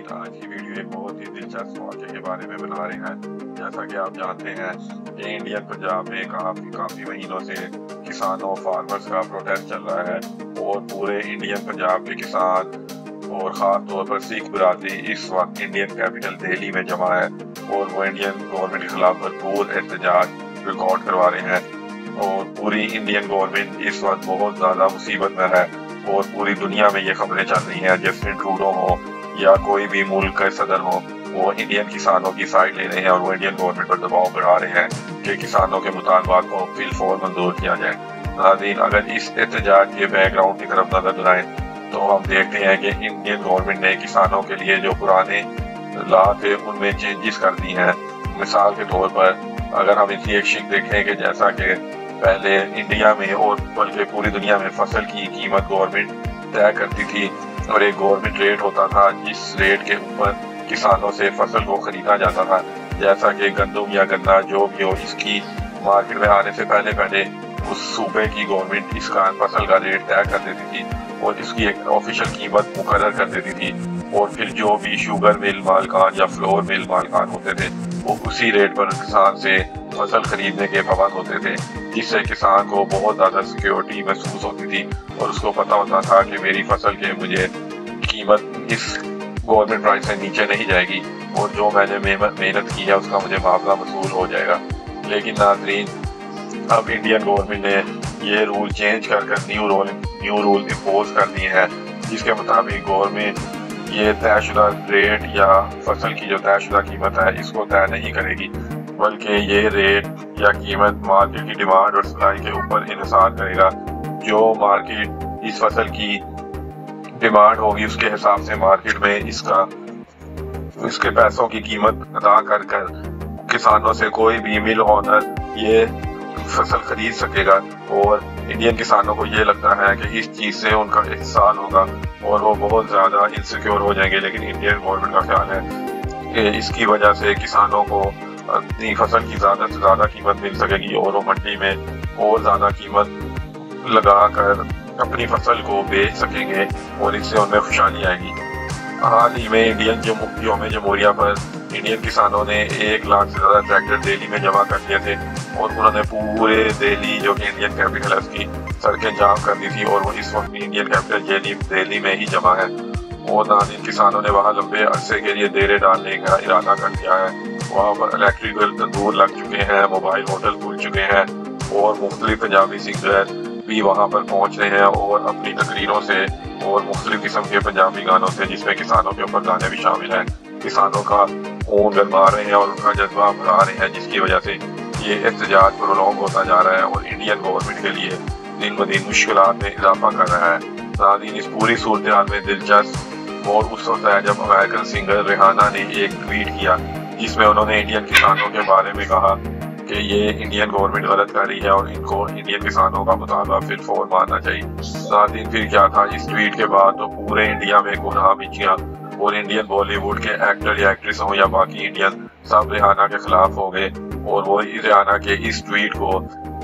آج کی ویڈیو ایک بہت ہی دلچسپ واقعے کے بارے میں بنا رہے ہیں۔ جیسا کہ آپ جانتے ہیں کہ انڈین پنجاب میں کافی مہینوں سے کسانوں فارمرز کا پروٹیسٹ چل رہا ہے اور پورے انڈین پنجاب کے کسان اور خاص طور پر سکھ برادری اس وقت انڈین کیپٹل دہلی میں جمع ہے اور وہ انڈین گورنمنٹ کے خلاف بھرپور احتجاج ریکارڈ کروا رہے ہیں اور پوری انڈین گورنمنٹ اس وقت بہت زیادہ مصیبت میں ہے اور پوری دنیا میں یہ خبریں چل رہی ہیں جسٹن ٹروڈو ہو یا کوئی بھی ملک کا صدر ہو، وہ انڈین کسانوں کی سائڈ لے رہے ہیں اور وہ انڈین گورنمنٹ پر دباؤ بڑھا رہے ہیں کہ کسانوں کے مطالبات کو فی الفور منظور کیا جائے۔ ناظرین، اگر اس احتجاج کے بیک گراؤنڈ کی طرف نظر دلائیں تو ہم دیکھتے ہیں کہ انڈین گورنمنٹ نے کسانوں کے لیے جو پرانے لا تھے ان میں چینجز کر دی ہیں۔ مثال کے طور پر اگر ہم اسی ایک شک دیکھیں کہ جیسا کہ پہلے انڈیا میں اور بلکہ پوری دنیا میں فصل کی قیمت گورنمنٹ طے کرتی تھی اور ایک گورنمنٹ ریٹ ہوتا تھا جس ریٹ کے اوپر کسانوں سے فصل کو خریدا جاتا تھا، جیسا کہ گندم یا گنا جو بھی ہو، اس کی مارکیٹ میں آنے سے پہلے اس صوبے کی گورنمنٹ اس کا فصل کا ریٹ طے کر دیتی تھی اور اس کی ایک آفیشیل قیمت مقرر کر دیتی تھی اور پھر جو بھی شوگر مل مالکان یا فلور مل مالکان ہوتے تھے وہ اسی ریٹ پر کسان سے فصل خریدنے کے پابند ہوتے تھے، جس سے کسان کو بہت زیادہ سیکیورٹی محسوس ہوتی تھی اور اس کو پتہ ہوتا تھا کہ میری فصل کے مجھے قیمت اس گورنمنٹ پرائس سے نیچے نہیں جائے گی اور جو میں نے محنت کی ہے اس کا مجھے معاوضہ وصول ہو جائے گا۔ لیکن ناظرین، اب انڈین گورنمنٹ نے یہ رول چینج کر نیو رول امپوز کر دیے ہیں، جس کے مطابق گورنمنٹ یہ طے شدہ ریٹ یا فصل کی جو طے شدہ قیمت ہے اس کو طے نہیں کرے گی، بلکہ یہ ریٹ یا قیمت مارکیٹ کی ڈیمانڈ اور سپلائی کے اوپر انحصار کرے گا۔ جو مارکیٹ اس فصل کی ڈیمانڈ ہوگی اس کے حساب سے مارکیٹ میں اس کے پیسوں کی قیمت ادا کر کسانوں سے کوئی بھی مل اونر یہ فصل خرید سکے گا اور انڈین کسانوں کو یہ لگتا ہے کہ اس چیز سے ان کا احسان ہوگا اور وہ بہت زیادہ انسیکیور ہو جائیں گے، لیکن انڈین گورنمنٹ کا خیال ہے کہ اس کی وجہ سے کسانوں کو اپنی فصل کی زیادہ سے زیادہ قیمت مل سکے گی اور وہ منڈی میں اور زیادہ قیمت لگا کر اپنی فصل کو بیچ سکیں گے اور اس سے ان میں خوشحالی آئے گی۔ حال ہی میں انڈین یوم جمہوریہ پر انڈین کسانوں نے 1 لاکھ سے زیادہ ٹریکٹر دہلی میں جمع کر دیے تھے اور انہوں نے پورے دہلی جو کہ انڈین کیپٹل ہے اس کی سڑکیں جام کر دی تھی اور وہ اس وقت بھی انڈین کیپٹل دہلی میں ہی جمع ہے اور ناظرین کسانوں نے وہاں لمبے عرصے کے لیے ڈیرے ڈالنے کا ارادہ کر دیا ہے۔ وہاں پر الیکٹریکل تندور لگ چکے ہیں، موبائل ہوٹل کھل چکے ہیں اور مختلف پنجابی سنگر بھی وہاں پر پہنچ رہے ہیں اور اپنی تقریروں سے اور مختلف قسم کے پنجابی گانوں سے، جس میں کسانوں کے اوپر گانے بھی شامل ہیں، کسانوں کا خون گرما رہے ہیں اور ان کا جذبہ بڑھا رہے ہیں، جس کی وجہ سے یہ احتجاج پرولونگ ہوتا جا رہا ہے اور انڈین گورنمنٹ کے لیے دن بدن مشکلات میں اضافہ کر رہا ہے۔ ناظرین، اس پوری صورتحال میں دلچسپ اور اس وقت ہے جب امریکن سنگر ریحانہ نے ایک ٹویٹ کیا جس میں انہوں نے انڈین کسانوں کے بارے میں کہا کہ یہ انڈین گورنمنٹ غلط کر رہی ہے اور ان کو انڈین کسانوں کا مطالبہ فی الفور ماننا چاہیے۔ ناظرین، پھر کیا تھا، اس ٹویٹ کے بعد تو پورے انڈیا میں گناہ مچ گیا اور انڈین بالی ووڈ کے ایکٹر یا ایکٹریس ہوں یا باقی انڈین سب ریحانہ کے خلاف ہو گئے اور وہ ریحانہ کے اس ٹویٹ کو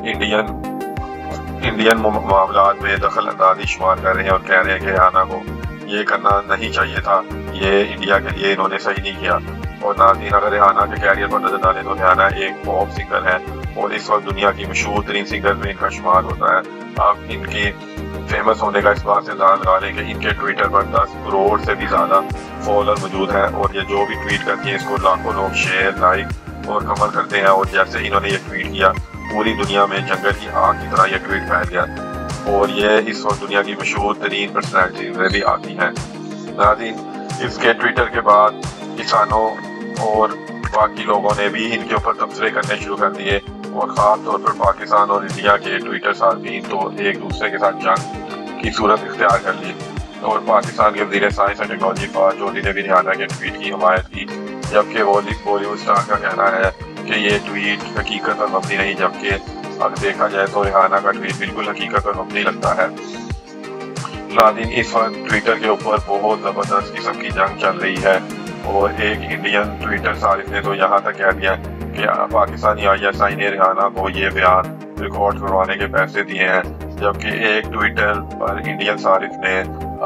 انڈین معاملات میں دخل اندازی شمار کر رہے ہیں اور کہہ رہے ہیں کہ ریحانہ کو یہ کرنا نہیں چاہیے تھا، یہ انڈیا کے لیے انہوں نے صحیح نہیں کیا۔ اور ناظرین، اگر ریحانہ کے کیریئر پر نظر ڈالیں تو ریحانہ ایک پاپ سنگر ہے اور اس وقت دنیا کی مشہور ترین سنگر میں ان کا شمار ہوتا ہے۔ آپ ان کے فیمس ہونے کا اس بات سے اندازہ لگا لیں کہ ان کے ٹویٹر پر 10 کروڑ سے بھی زیادہ فالوور موجود ہیں اور یہ جو بھی ٹویٹ کرتی ہیں اس کو لاکھوں لوگ شیئر، لائک اور کمنٹ کرتے ہیں اور جیسے انہوں نے یہ ٹویٹ کیا پوری دنیا میں جنگل کی آگ کی طرح یہ ٹویٹ پھیل گیا اور یہ اس وقت دنیا کی مشہور ترین پرسنالٹیز میں بھی آتی ہیں۔ ناظرین، اس کے ٹویٹر کے بعد کسانوں اور باقی لوگوں نے بھی ان کے اوپر تبصرے کرنے شروع کر دیے اور خاص طور پر پاکستان اور انڈیا کے ٹویٹر صارفین تو ایک دوسرے کے ساتھ جنگ کی صورت اختیار کر لی اور پاکستان کے وزیر science and technology Fawad Chaudhry نے بھی ریحانہ کے ٹویٹ کی حمایت کی، جبکہ بالی ووڈ اسٹار کا کہنا ہے کہ یہ ٹویٹ حقیقت پر مبنی نہیں، جبکہ اگر دیکھا جائے تو ریحانہ کا ٹویٹ بالکل حقیقت پر مبنی لگتا ہے۔ ناظرین، اس وقت ٹویٹر کے اوپر بہت زبردست قسم کی جنگ چل رہی ہے اور ایک انڈین ٹویٹر صارف نے تو یہاں تک کہہ دیا کہ پاکستانی ISI نے ریحانہ کو یہ بیان ریکارڈ کروانے کے پیسے دیے ہیں، جبکہ ایک ٹویٹر پر انڈین صارف نے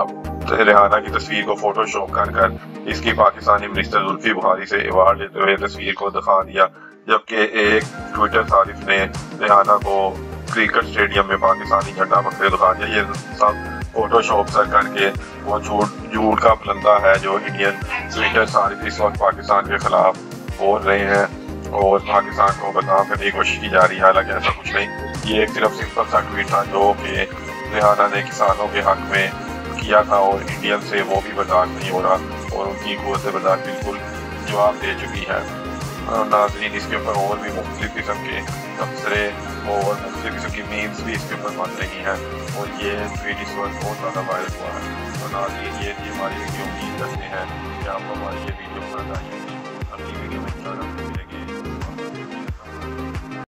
रिहाना की तस्वीर को फोटोशॉप कर इसकी पाकिस्तानी मिनिस्टर जुल्फी बुखारी से अवार्ड लेते हुए तस्वीर को दिखा दिया, जबकि एक ट्विटर सारिफ ने रिहाना को क्रिकेट स्टेडियम में पाकिस्तानी झंडा पकड़े दिखा दिया। ये सब फोटोशॉप सर करके वो झूठ का बुलंदा है जो इंडियन ट्विटर सारिफ इस वक्त पाकिस्तान के खिलाफ बोल रहे हैं और पाकिस्तान को बदनाम करने की कोशिश की जा रही है। हालांकि ऐसा कुछ नहीं, ये एक सिर्फ सिंपल सा ट्वीट था जो कि रिहाना ने किसानों के हक में किया था और इंडियन से वो भी बर्दाश्त नहीं हो रहा और उनकी कुव्वत बर्दाश्त बिल्कुल जवाब दे चुकी है। नाज़रीन, इसके ऊपर और भी मुख्तलिफ किस्म के तबसरे और मुख्तलिफ किस्म की मीम्स भी इसके ऊपर बन रही हैं और ये ट्वीट इस वक्त बहुत ज़्यादा वायरल हुआ है। तो नाज़रीन, ये थी हमारी वीडियो, उम्मीद करते हैं कि आपको हमारी ये वीडियो पसंद आई होगी। अगली वीडियो में